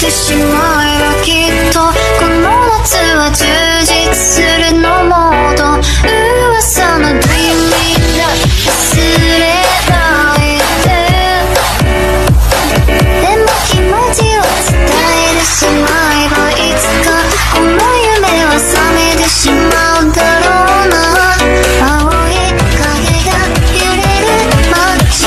てしまえばきっとこの夏は充実するのもっと噂の Dreaming 忘れないででも気持ちを伝えてしまえばいつかこの夢は覚めてしまうだろうな青い影が揺れる街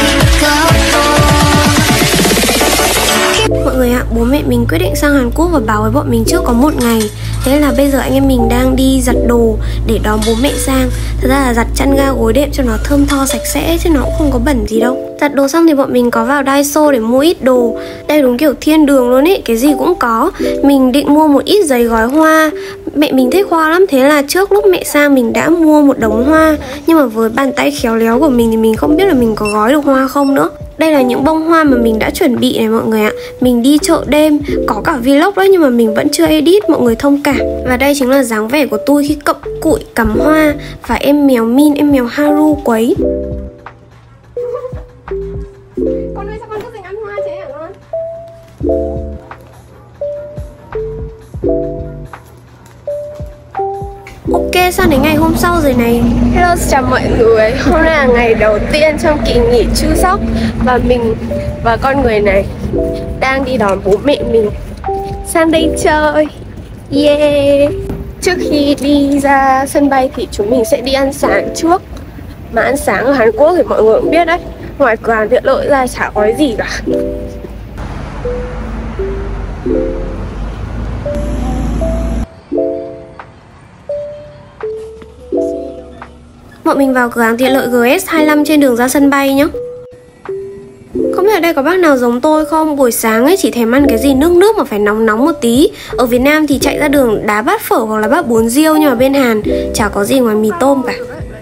角 Mọi người ạ, bố mẹ mình quyết định sang Hàn Quốc và báo với bọn mình trước có một ngày. Thế là bây giờ anh em mình đang đi giặt đồ để đón bố mẹ sang. Thật ra là giặt chăn ga gối đệm cho nó thơm tho sạch sẽ chứ nó cũng không có bẩn gì đâu. Giặt đồ xong thì bọn mình có vào Daiso để mua ít đồ. Đây đúng kiểu thiên đường luôn ấy, cái gì cũng có. Mình định mua một ít giấy gói hoa. Mẹ mình thích hoa lắm, thế là trước lúc mẹ sang mình đã mua một đống hoa. Nhưng mà với bàn tay khéo léo của mình thì mình không biết là mình có gói được hoa không nữa. Đây là những bông hoa mà mình đã chuẩn bị này mọi người ạ. Mình đi chợ đêm, có cả vlog đấy nhưng mà mình vẫn chưa edit, mọi người thông cảm. Và đây chính là dáng vẻ của tôi khi cặm cụi cắm hoa. Và em mèo Min, em mèo Haru quấy. Con ơi sao con cứ dành ăn hoa thế hả con? Ok, sang đến ngày hôm sau rồi này. Hello, chào mọi người. Hôm nay là ngày đầu tiên trong kỳ nghỉ Chuseok và mình và con người này đang đi đón bố mẹ mình sang đây chơi. Yeah. Trước khi đi ra sân bay thì chúng mình sẽ đi ăn sáng trước. Mà ăn sáng ở Hàn Quốc thì mọi người cũng biết đấy, ngoài cửa hàng tiện lợi ra chả có cái gì cả. Bọn mình vào cửa hàng tiện lợi GS25 trên đường ra sân bay nhá. Không biết ở đây có bác nào giống tôi không? Buổi sáng ấy chỉ thèm ăn cái gì nước nước mà phải nóng nóng một tí. Ở Việt Nam thì chạy ra đường đá bát phở hoặc là bát bún riêu. Nhưng mà bên Hàn chả có gì ngoài mì tôm cả.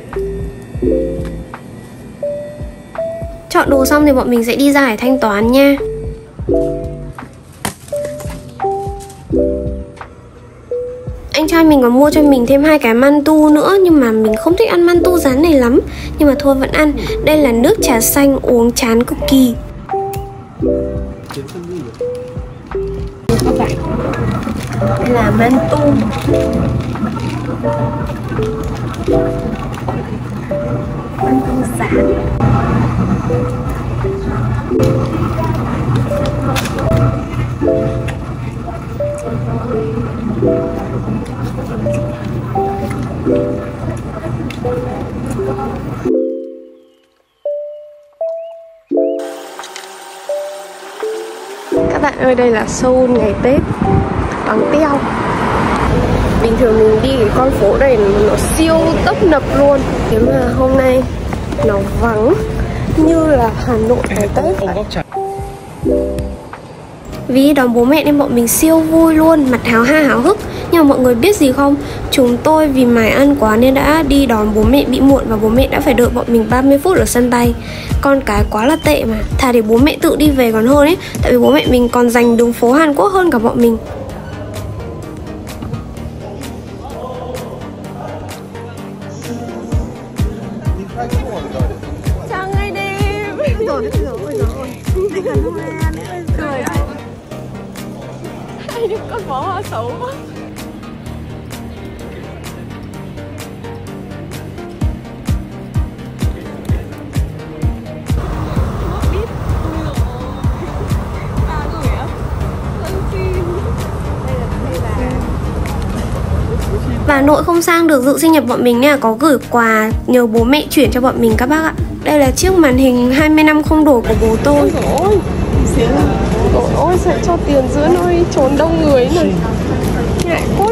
Chọn đồ xong thì bọn mình sẽ đi ra để thanh toán nha. Anh trai mình còn mua cho mình thêm 2 cái mantu nữa. Nhưng mà mình không thích ăn mantu rán này lắm. Nhưng mà thôi vẫn ăn. Đây là nước trà xanh uống chán cực kỳ. Đây là mantu. Mantu rán. Các bạn ơi, đây là Seoul ngày Tết bằng teo. Bình thường mình đi cái con phố này nó siêu tấp nập luôn. Thế mà hôm nay nó vắng như là Hà Nội ngày Tết vậy. Vì đón bố mẹ nên bọn mình siêu vui luôn, mặt háo ha háo hức. Nhưng mà mọi người biết gì không? Chúng tôi vì mải ăn quá nên đã đi đón bố mẹ bị muộn. Và bố mẹ đã phải đợi bọn mình 30 phút ở sân bay. Con cái quá là tệ mà. Thà để bố mẹ tự đi về còn hơn ấy. Tại vì bố mẹ mình còn dành đường phố Hàn Quốc hơn cả bọn mình. Chào ngày đêm. Ôi anh là Noel ấy. Cười ạ. Hai đứa con bó hoa xấu quá. Bà nội không sang được dự sinh nhật bọn mình nên là có gửi quà nhờ bố mẹ chuyển cho bọn mình các bác ạ. Đây là chiếc màn hình 20 năm không đổi của bố tôi. Ôi sẽ cho tiền giữa nơi trốn đông người này. Ngại quá.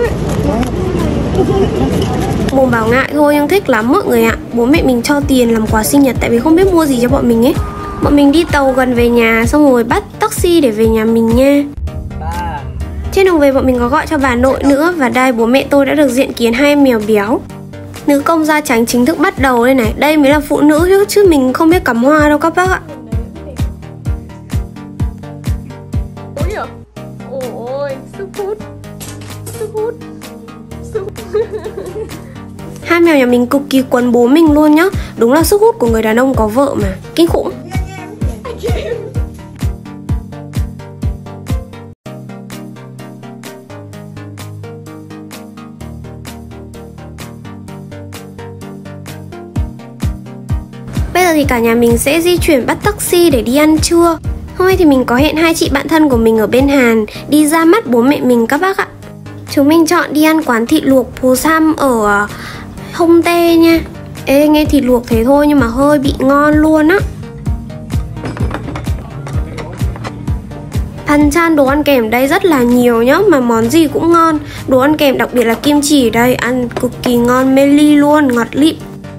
Mồm bảo ngại thôi nhưng thích lắm mọi người ạ. Bố mẹ mình cho tiền làm quà sinh nhật tại vì không biết mua gì cho bọn mình ấy. Bọn mình đi tàu gần về nhà xong rồi bắt taxi để về nhà mình nha. Trên đường về bọn mình có gọi cho bà nội nữa. Và đây bố mẹ tôi đã được diện kiến 2 em mèo béo. Nữ công gia chánh chính thức bắt đầu đây này. Đây mới là phụ nữ chứ mình không biết cắm hoa đâu các bác ạ. Ôi, sức hút. Hai mèo nhà mình cực kỳ quấn bố mình luôn nhá. Đúng là sức hút của người đàn ông có vợ mà. Kinh khủng. thì cả nhà mình sẽ di chuyển bắt taxi để đi ăn trưa. Hôm nay thì mình có hẹn 2 chị bạn thân của mình ở bên Hàn đi ra mắt bố mẹ mình các bác ạ. Chúng mình chọn đi ăn quán thịt luộc Posam ở Hongdae nha. Ê, nghe thịt luộc thế thôi nhưng mà hơi bị ngon luôn á. Banchan đồ ăn kèm đây rất là nhiều nhá, mà món gì cũng ngon. Đồ ăn kèm đặc biệt là kim chỉ đây, ăn cực kỳ ngon, mê ly luôn, ngọt lịm.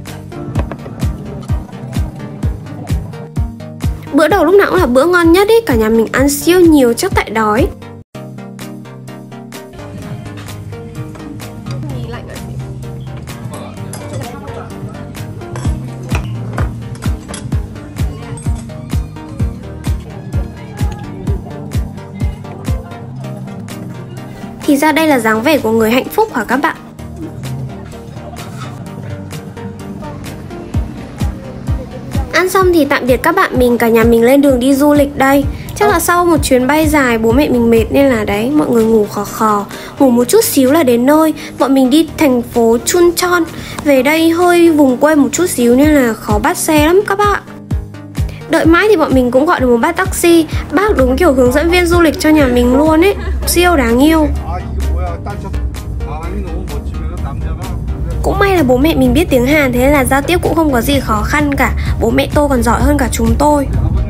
Bữa đầu lúc nào cũng là bữa ngon nhất ý, cả nhà mình ăn siêu nhiều chắc tại đói. Thì ra đây là dáng vẻ của người hạnh phúc hả các bạn? Ăn xong thì tạm biệt các bạn mình, cả nhà mình lên đường đi du lịch đây. Chắc là sau một chuyến bay dài bố mẹ mình mệt nên là đấy, mọi người ngủ khò khò. Ngủ một chút xíu là đến nơi. Bọn mình đi thành phố Chuncheon. Về đây hơi vùng quê một chút xíu nên là khó bắt xe lắm các bạn. Đợi mãi thì bọn mình cũng gọi được một bác taxi. Bác đúng kiểu hướng dẫn viên du lịch cho nhà mình luôn ấy. Siêu đáng yêu. Cũng may là bố mẹ mình biết tiếng Hàn, thế nên là giao tiếp cũng không có gì khó khăn cả. Bố mẹ tôi còn giỏi hơn cả chúng tôi.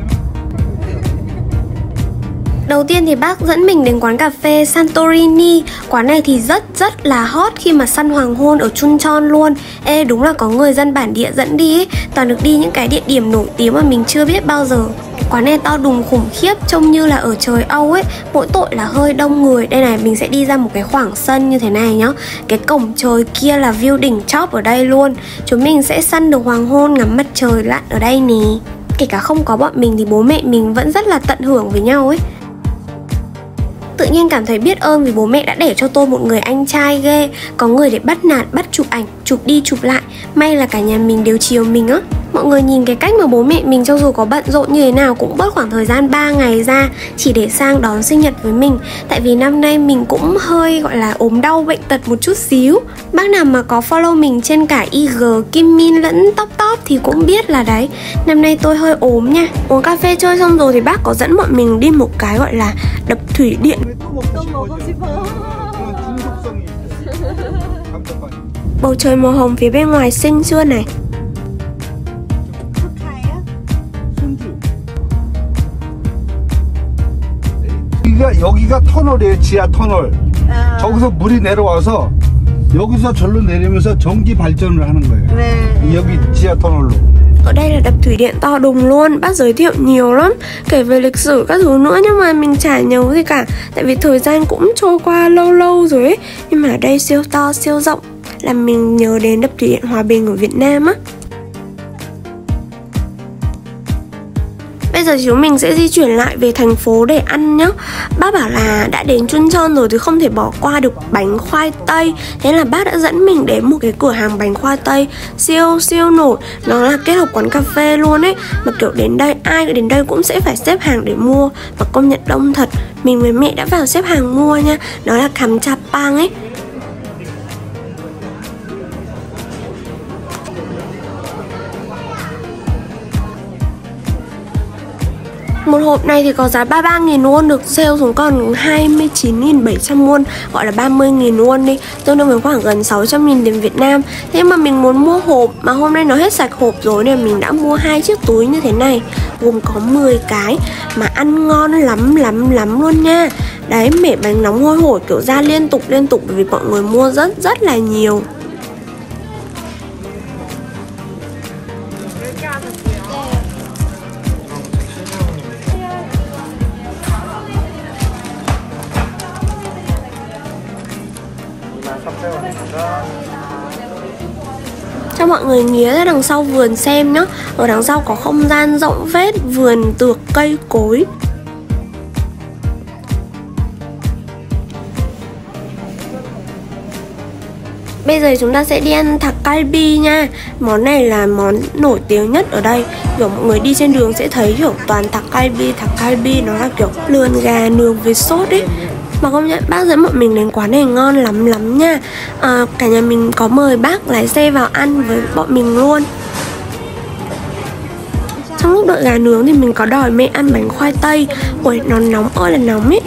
Đầu tiên thì bác dẫn mình đến quán cà phê Santorini. Quán này thì rất là hot khi mà săn hoàng hôn ở Chuncheon luôn. Ê, đúng là có người dân bản địa dẫn đi ấy. Toàn được đi những cái địa điểm nổi tiếng mà mình chưa biết bao giờ. Quán này to đùng khủng khiếp, trông như là ở trời Âu ấy. Mỗi tội là hơi đông người. Đây này, mình sẽ đi ra một cái khoảng sân như thế này nhá. Cái cổng trời kia là view đỉnh chóp ở đây luôn. Chúng mình sẽ săn được hoàng hôn, ngắm mặt trời lặn ở đây nè. Kể cả không có bọn mình thì bố mẹ mình vẫn rất là tận hưởng với nhau ấy. Tự nhiên cảm thấy biết ơn vì bố mẹ đã để cho tôi một người anh trai ghê. Có người để bắt nạt, bắt chụp ảnh, chụp đi chụp lại. May là cả nhà mình đều chiều mình á. Mọi người nhìn cái cách mà bố mẹ mình cho dù có bận rộn như thế nào cũng bớt khoảng thời gian 3 ngày ra chỉ để sang đón sinh nhật với mình. Tại vì năm nay mình cũng hơi gọi là ốm đau bệnh tật một chút xíu. Bác nào mà có follow mình trên cả IG, Kim Min lẫn Top thì cũng biết là đấy, năm nay tôi hơi ốm nha. Uống cà phê chơi xong rồi thì bác có dẫn bọn mình đi một cái gọi là đập thủy điện. Bầu trời màu hồng phía bên ngoài xinh chưa này. 여기가 터널이에요. 지하 터널. 저기서 물이 내려와서 여기서 절로 내리면서 전기 발전을 하는 거예요. 여기 지하 터널로. Ở đây là đập thủy điện to đùng luôn. Bác giới thiệu nhiều lắm, kể về lịch sử các thứ nữa, nhưng mà mình chả nhớ gì cả. Tại vì thời gian cũng trôi qua lâu rồi ấy. Nhưng mà ở đây siêu to, siêu rộng, làm mình nhớ đến đập thủy điện Hòa Bình ở Việt Nam á. Bây giờ chúng mình sẽ di chuyển lại về thành phố để ăn nhá. Bác bảo là đã đến Chuncheon rồi thì không thể bỏ qua được bánh khoai tây. Thế là bác đã dẫn mình đến một cái cửa hàng bánh khoai tây siêu nổi. Nó là kết hợp quán cà phê luôn ấy. Mà kiểu đến đây, ai đến đây cũng sẽ phải xếp hàng để mua. Và công nhận đông thật. Mình với mẹ đã vào xếp hàng mua nha. Nó là Kamchapang ấy. Một hộp này thì có giá 33.000 won, được sale xuống còn 29.700 won, gọi là 30.000 won đi, tương đương với khoảng gần 600.000 tiền Việt Nam. Thế mà mình muốn mua hộp mà hôm nay nó hết sạch hộp rồi nên mình đã mua 2 chiếc túi như thế này, gồm có 10 cái mà ăn ngon lắm luôn nha. Đấy, mẻ bánh nóng hôi hổi kiểu ra liên tục bởi vì mọi người mua rất là nhiều. Cho mọi người nghía ra đằng sau vườn xem nhá. Ở đằng sau có không gian rộng phết, vườn tược cây cối. Bây giờ chúng ta sẽ đi ăn thạc kalbi nha. Món này là món nổi tiếng nhất ở đây. Kiểu mọi người đi trên đường sẽ thấy kiểu toàn thạc kalbi. Nó là kiểu lườn gà nướng với sốt ấy. Mà công nhận bác dẫn bọn mình đến quán này ngon lắm nha. Cả nhà mình có mời bác lái xe vào ăn với bọn mình luôn. Trong lúc đợi gà nướng thì mình có đòi mẹ ăn bánh khoai tây. Ui, nó nóng ơi là nóng ấy.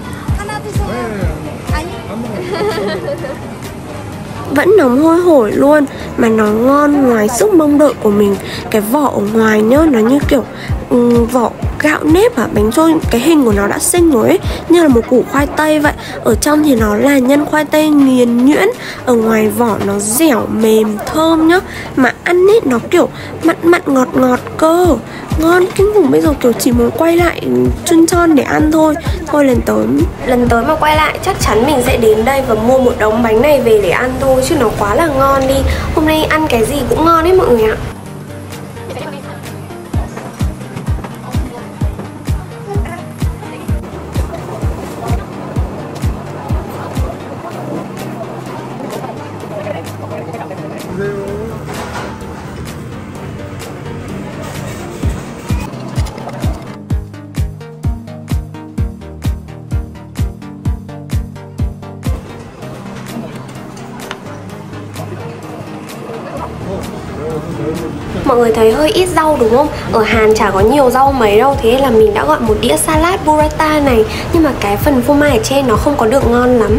Vẫn nóng hôi hổi luôn, mà nó ngon ngoài sức mong đợi của mình. Cái vỏ ở ngoài nhá, nó như kiểu vỏ gạo nếp hả, bánh trôi, cái hình của nó đã xinh rồi ấy, như là một củ khoai tây vậy. Ở trong thì nó là nhân khoai tây nghiền nhuyễn, ở ngoài vỏ nó dẻo mềm thơm nhá. Mà ăn ấy nó kiểu mặn mặn ngọt ngọt cơ, ngon kinh khủng. Bây giờ kiểu chỉ muốn quay lại chun chon để ăn thôi. Thôi lần tới mà quay lại chắc chắn mình sẽ đến đây và mua một đống bánh này về để ăn thôi, chứ nó quá là ngon đi. Hôm nay ăn cái gì cũng ngon đấy mọi người ạ. Mọi người thấy hơi ít rau đúng không? Ở Hàn chả có nhiều rau mấy đâu. Thế là mình đã gọi một đĩa salad burrata này. Nhưng mà cái phần phô mai ở trên nó không có được ngon lắm.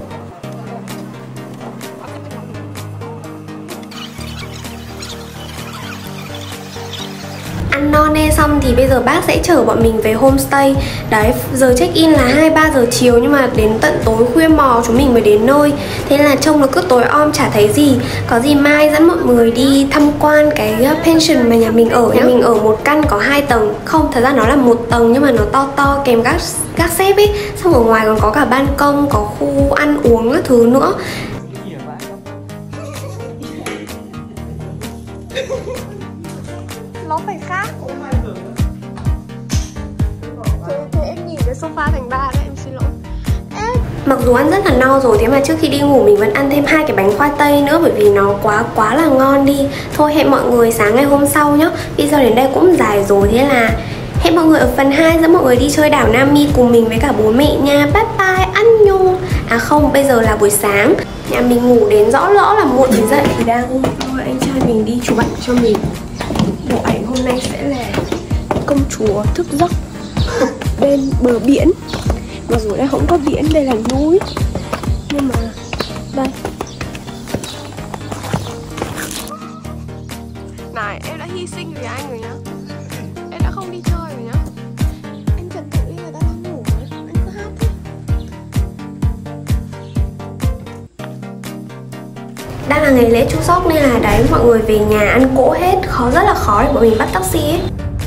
Ăn no nê xong thì bây giờ bác sẽ chở bọn mình về homestay. Đấy, giờ check in là 2-3 giờ chiều, nhưng mà đến tận tối khuya mò chúng mình mới đến nơi. Thế là trông nó cứ tối om chả thấy gì. Có gì mai dẫn mọi người đi tham quan cái pension mà nhà mình ở. Nhà mình ở một căn có 2 tầng. Không, thật ra nó là 1 tầng nhưng mà nó to to kèm các xếp ấy. Xong ở ngoài còn có cả ban công, có khu ăn uống các thứ nữa. Nó phải khác. Thế em nhìn cái sofa thành 3 đấy, em xin lỗi. Mặc dù ăn rất là no rồi, thế mà trước khi đi ngủ mình vẫn ăn thêm 2 cái bánh khoai tây nữa, bởi vì nó quá là ngon đi. Thôi hẹn mọi người sáng ngày hôm sau nhá. Video đến đây cũng dài rồi, thế là hẹn mọi người ở phần 2 dẫn mọi người đi chơi đảo Nam Mi cùng mình với cả bố mẹ nha. Bye bye, ăn nhung. À không, bây giờ là buổi sáng. Nhà mình ngủ đến rõ là muộn thì dậy thì đang thôi anh trai mình đi chụp ảnh cho mình. Bộ ảnh hôm nay sẽ là công chúa thức giấc bên bờ biển. Mặc dù đây không có biển, đây là núi, nhưng mà đây. Này, em đã hy sinh vì anh rồi nhá. Em đã không đi chơi rồi nhá. Anh trật tự đi, người ta đang ngủ rồi. Anh cứ hát đi. Đang là ngày lễ Chuseok nên là đấy, mọi người về nhà ăn cỗ hết. Rất là khó để bọn mình bắt taxi ấy.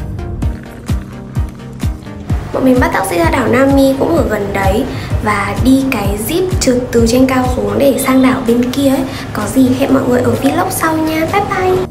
Bọn mình bắt taxi ra đảo Nam Mi cũng ở gần đấy. Và đi cái jeep trượt từ trên cao xuống để sang đảo bên kia ấy. Có gì hẹn mọi người ở vlog sau nha. Bye bye.